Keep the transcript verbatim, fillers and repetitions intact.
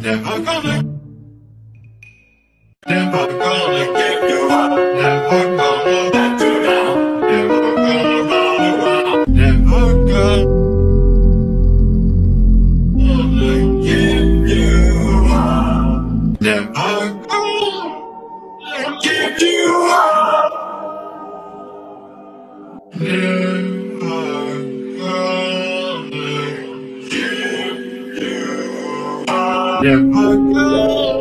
Never gonna, never gonna give you up. Never gonna let you down. Never gonna run around. Never gonna give you up. Never gonna give you up. Never gonna give you up. Never gonna